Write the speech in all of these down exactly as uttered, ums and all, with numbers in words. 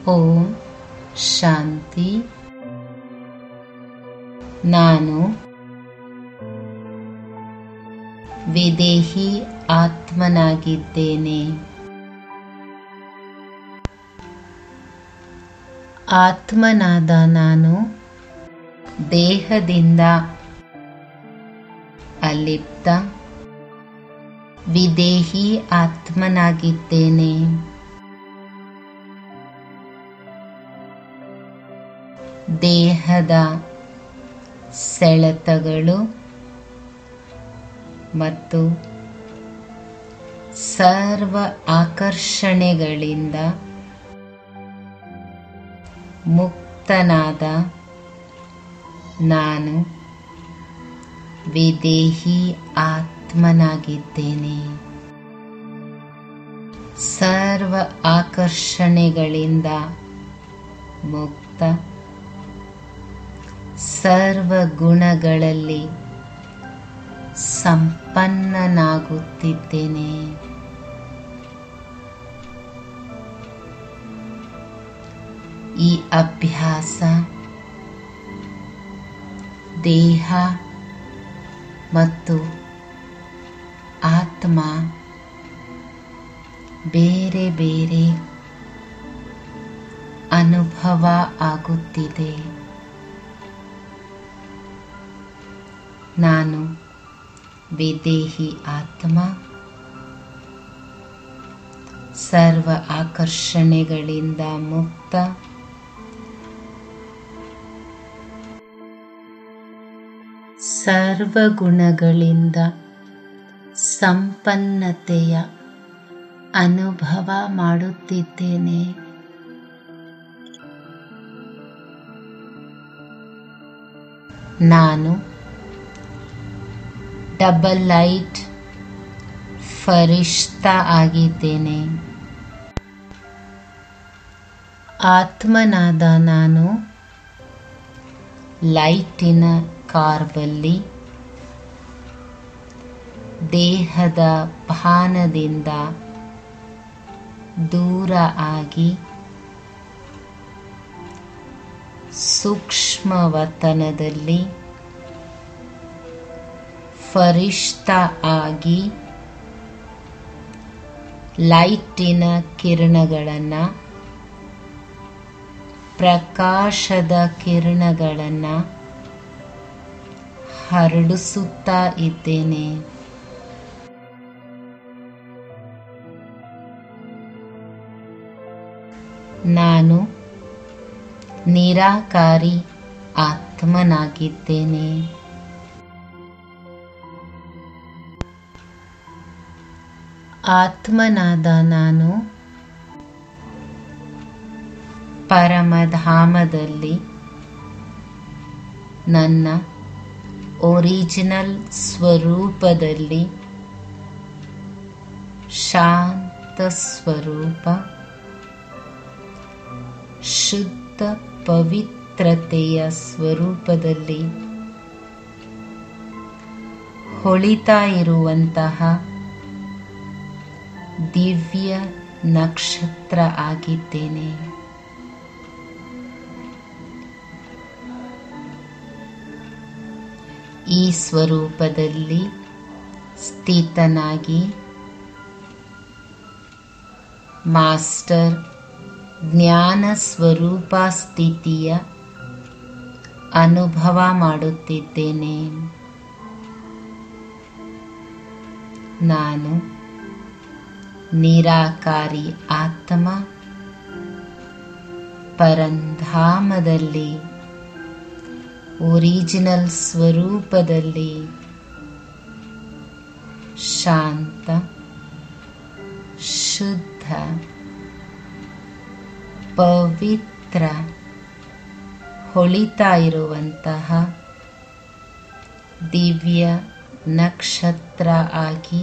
ಓಂ ಶಾಂತಿ. ನಾನು ವಿದೇಹಿ ಆತ್ಮನಾಗಿದ್ದೇನೆ. ಆತ್ಮನಾದ ನಾನು ದೇಹದಿಂದ ಅಲಿಪ್ತ ವಿದೇಹಿ ಆತ್ಮನಾಗಿದ್ದೇನೆ. ದೇಹದ ಸೆಳೆತಗಳು ಮತ್ತು ಸರ್ವ ಆಕರ್ಷಣೆಗಳಿಂದ ಮುಕ್ತನಾದ ನಾನು ವಿದೇಹಿ ಆತ್ಮನಾಗಿದ್ದೇನೆ. ಸರ್ವ ಆಕರ್ಷಣೆಗಳಿಂದ ಮುಕ್ತ, ಸರ್ವ ಗುಣಗಳಲ್ಲಿ ಸಂಪನ್ನನಾಗುತ್ತಿದ್ದೇನೆ. ಈ ಅಭ್ಯಾಸ ದೇಹ ಮತ್ತು ಆತ್ಮ ಬೇರೆ ಬೇರೆ ಅನುಭವ ಆಗುತ್ತಿದೆ. ನಾನು ವಿದೇಹಿ ಆತ್ಮ, ಸರ್ವ ಆಕರ್ಷಣೆಗಳಿಂದ ಮುಕ್ತ, ಸರ್ವ ಗುಣಗಳಿಂದ ಸಂಪನ್ನತೆಯ ಅನುಭವ ಮಾಡುತ್ತಿದ್ದೇನೆ. ನಾನು ಡಬಲ್ ಲೈಟ್ ಫರಿಷ್ತಾ ಆಗಿದ್ದೇನೆ. ಆತ್ಮನಾದ ನಾನು ಲೈಟಿನ ಕಾರ್ಬಲ್ಲಿ ದೇಹದ ಭಾನದಿಂದ ದೂರ ಆಗಿ ಸೂಕ್ಷ್ಮವತನದಲ್ಲಿ ಫರಿಷ್ತಾ ಆಗಿ ಲೈಟಿನ ಕಿರಣಗಳನ್ನು, ಪ್ರಕಾಶದ ಕಿರಣಗಳನ್ನು ಹರಡಿಸುತ್ತಾ ಇದ್ದೇನೆ. ನಾನು ನಿರಾಕಾರಿ ಆತ್ಮನಾಗಿದ್ದೇನೆ. ಆತ್ಮನಾದ ನಾನು ಪರಮಧಾಮದಲ್ಲಿ ನನ್ನ ಒರಿಜಿನಲ್ ಸ್ವರೂಪದಲ್ಲಿ ಶಾಂತ ಸ್ವರೂಪ, ಶುದ್ಧ ಪವಿತ್ರತೆಯ ಸ್ವರೂಪದಲ್ಲಿ ಹೊಳಿತಾ ಇರುವಂತಹ ದಿವ್ಯ ನಕ್ಷತ್ರ ಆಗಿದ್ದೇನೆ. ಈ ಸ್ವರೂಪದಲ್ಲಿ ಸ್ಥಿತನಾಗಿ ಮಾಸ್ಟರ್ ಜ್ಞಾನ ಸ್ವರೂಪ ಸ್ಥಿತಿಯ ಅನುಭವ ಮಾಡುತ್ತಿದ್ದೇನೆ. ನಾನು ನಿರಾಕಾರಿ ಆತ್ಮ, ಪರಂಧಾಮದಲ್ಲಿ ಒರಿಜಿನಲ್ ಸ್ವರೂಪದಲ್ಲಿ ಶಾಂತ, ಶುದ್ಧ, ಪವಿತ್ರ, ಹೊಳಿತಾ ಇರುವಂತಹ ದಿವ್ಯ ನಕ್ಷತ್ರ ಆಗಿ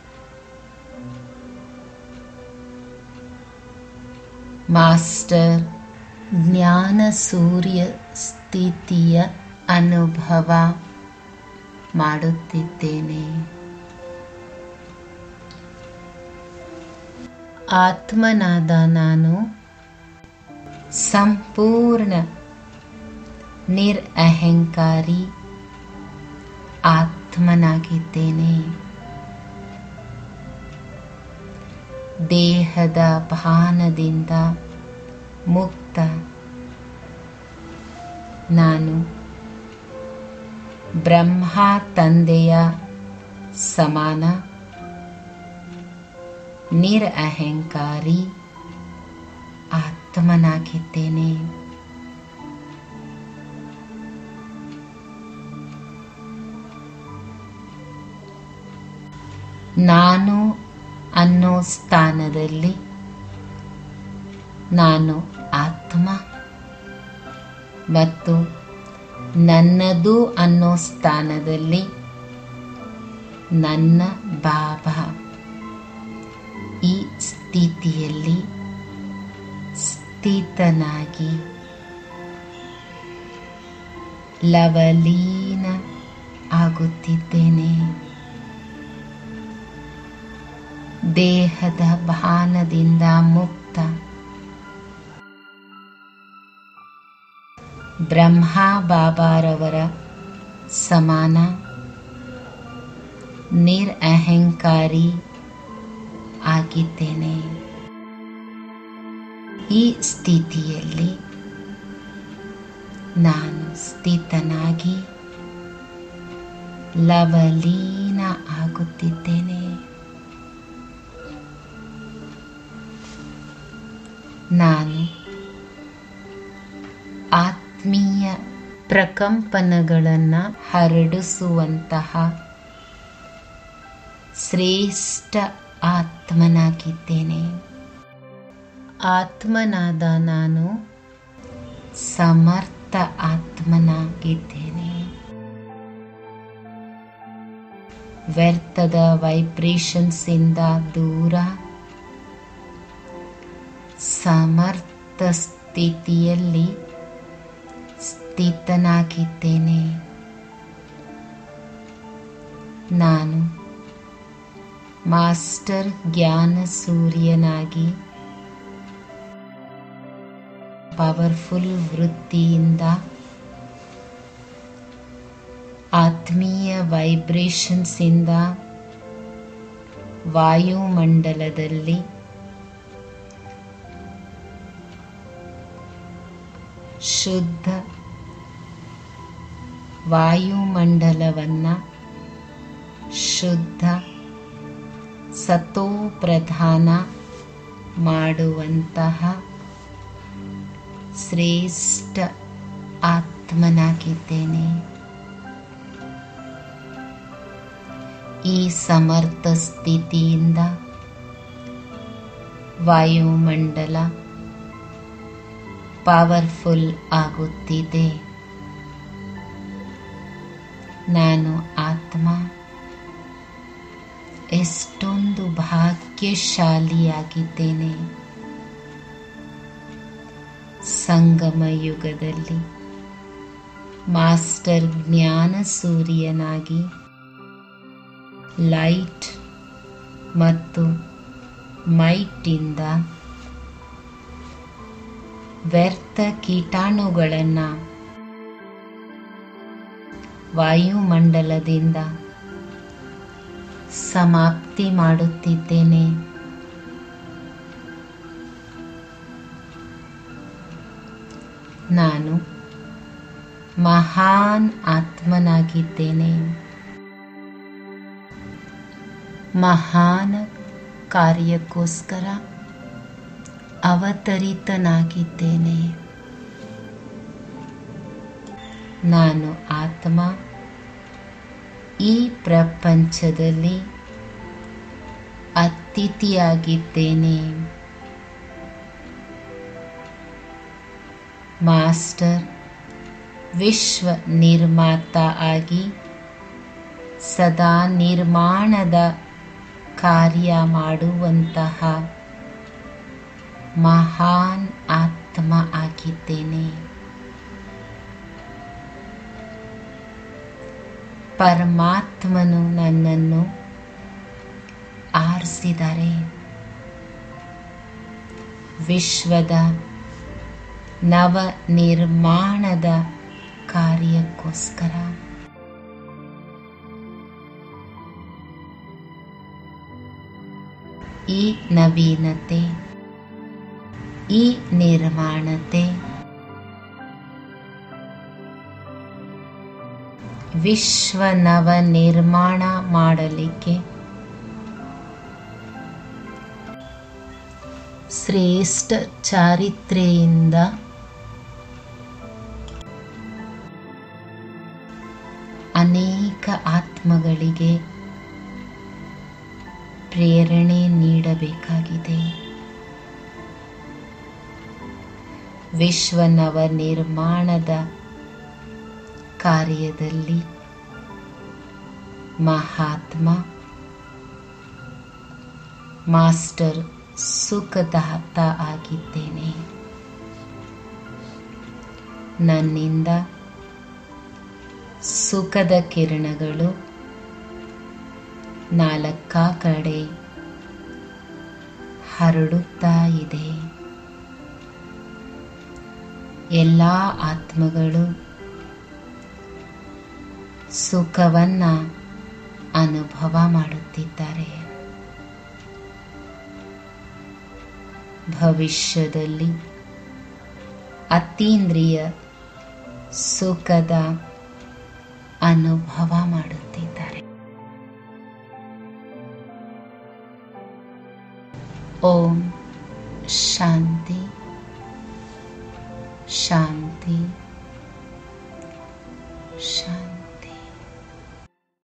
ಮಾಸ್ಟರ್ ಜ್ಞಾನ ಸೂರ್ಯ ಸ್ಥಿತಿಯ ಅನುಭವ ಮಾಡುತ್ತಿದ್ದೇನೆ. ಆತ್ಮನಾದ ನಾನು ಸಂಪೂರ್ಣ ನಿರಹಂಕಾರಿ ಆತ್ಮನಾಗಿದ್ದೇನೆ. ದೇಹದ ಭಾನದಿಂದ ಮುಕ್ತ ನಾನು ಬ್ರಹ್ಮ ತಂದೆಯ ಸಮಾನ ನಿರಹಂಕಾರಿ ಆತ್ಮನಾಗಿದ್ದೇನೆ. ನಾನು ಅನ್ನೋ ಸ್ಥಾನದಲ್ಲಿ ನಾನು ಆತ್ಮ ಮತ್ತು ನನ್ನದು ಅನ್ನೋ ಸ್ಥಾನದಲ್ಲಿ ನನ್ನ ಬಾಬಾ. ಈ ಸ್ಥಿತಿಯಲ್ಲಿ ಸ್ಥಿತನಾಗಿ ಲವಲೀನ ಆಗುತ್ತಿದ್ದೇನೆ. ದೇಹದ ಭಾನದಿಂದ ಮುಕ್ತ ಬ್ರಹ್ಮ ಬಾಬಾರವರ ಸಮಾನ ನಿರಹಂಕಾರಿ ಆಗಿದ್ದೇನೆ. ಈ ಸ್ಥಿತಿಯಲ್ಲಿ ನಾನು ಸ್ಥಿತನಾಗಿ ಲವಲೀನ ಆಗುತ್ತಿದ್ದೇನೆ. ನಾನು ಆತ್ಮೀಯ ಪ್ರಕಂಪನಗಳನ್ನು ಹರಡಿಸುವಂತಹ ಶ್ರೇಷ್ಠ ಆತ್ಮನಾಗಿದ್ದೇನೆ. ಆತ್ಮನಾದ ನಾನು ಸಮರ್ಥ ಆತ್ಮನಾಗಿದ್ದೇನೆ. ವ್ಯರ್ಥದ ವೈಬ್ರೇಷನ್ಸ್ ಇಂದ ದೂರ ಸಮರ್ಥ ಸ್ಥಿತಿಯಲ್ಲಿ ಸ್ಥಿತನಾಗಿದ್ದೇನೆ. ನಾನು ಮಾಸ್ಟರ್ ಜ್ಞಾನ ಸೂರ್ಯನಾಗಿ ಪವರ್ಫುಲ್ ವೃತ್ತಿಯಿಂದ ಆತ್ಮೀಯ ವೈಬ್ರೇಷನ್ಸ್ ಇಂದ ವಾಯುಮಂಡಲದಲ್ಲಿ ಶುದ್ಧ ವಾಯುಮಂಡಲವನ್ನು ಶುದ್ಧ ಸತೋಪ್ರಧಾನ ಮಾಡುವಂತಹ ಶ್ರೇಷ್ಠ ಆತ್ಮನಾಗಿದ್ದೇನೆ. ಈ ಸಮರ್ಥ ಸ್ಥಿತಿಯಿಂದ ವಾಯುಮಂಡಲ ಪವರ್ಫುಲ್ ಆಗುತ್ತಿದೆ. ನಾನು ಆತ್ಮ ಎಷ್ಟೊಂದು ಭಾಗ್ಯಶಾಲಿಯಾಗಿದ್ದೇನೆ. ಸಂಗಮ ಯುಗದಲ್ಲಿ ಮಾಸ್ಟರ್ ಜ್ಞಾನ ಸೂರ್ಯನಾಗಿ ಲೈಟ್ ಮತ್ತು ಮೈಟಿಂದ ವ್ಯರ್ಥ ಕೀಟಾಣುಗಳನ್ನು ವಾಯುಮಂಡಲದಿಂದ ಸಮಾಪ್ತಿ ಮಾಡುತ್ತಿದ್ದೇನೆ. ನಾನು ಮಹಾನ್ ಆತ್ಮನಾಗಿದ್ದೇನೆ. ಮಹಾನ್ ಕಾರ್ಯಕ್ಕೋಸ್ಕರ ಅವತರಿತನಾಗಿದ್ದೇನೆ. ನಾನು ಆತ್ಮ ಈ ಪ್ರಪಂಚದಲ್ಲಿ ಅತಿಥಿಯಾಗಿದ್ದೇನೆ. ಮಾಸ್ಟರ್ ವಿಶ್ವ ನಿರ್ಮಾತ ಆಗಿ ಸದಾ ನಿರ್ಮಾಣದ ಕಾರ್ಯ ಮಾಡುವಂತಹ ಮಹಾನ್ ಆತ್ಮ ಆಗಿದ್ದೇನೆ. ಪರಮಾತ್ಮನು ನನ್ನನ್ನು ಆರಿಸಿದ್ದಾರೆ. ವಿಶ್ವದ ನವ ನಿರ್ಮಾಣದ ಕಾರ್ಯಕ್ಕೋಸ್ಕರ. ಈ ನವೀನತೆ, ಈ ನಿರ್ಮಾಣತೆ ವಿಶ್ವ ನವ ನಿರ್ಮಾಣ ಮಾಡಲಿಕ್ಕೆ ಶ್ರೇಷ್ಠ ಚಾರಿತ್ರೆಯಿಂದ ಅನೇಕ ಆತ್ಮಗಳಿಗೆ ಪ್ರೇರಣೆ ನೀಡಬೇಕಾಗಿದೆ. ವಿಶ್ವ ನವ ನಿರ್ಮಾಣದ ಕಾರ್ಯದಲ್ಲಿ ಮಹಾತ್ಮ ಮಾಸ್ಟರ್ ಸುಖದಾತ ಆಗಿದ್ದೇನೆ. ನನ್ನಿಂದ ಸುಖದ ಕಿರಣಗಳು ನಾಲ್ಕ ಕಡೆ ಹರಡುತ್ತಾ ಇದೆ. ಎಲ್ಲ ಆತ್ಮಗಳು ಸುಖವನ್ನ ಅನುಭವ ಮಾಡುತ್ತಿದ್ದಾರೆ. ಭವಿಷ್ಯದಲ್ಲಿ ಅತೀಂದ್ರಿಯ ಸುಖದ ಅನುಭವ ಮಾಡುತ್ತಿದ್ದಾರೆ. ಓಂ ಶಾಂತಿ ಶಾಂತಿ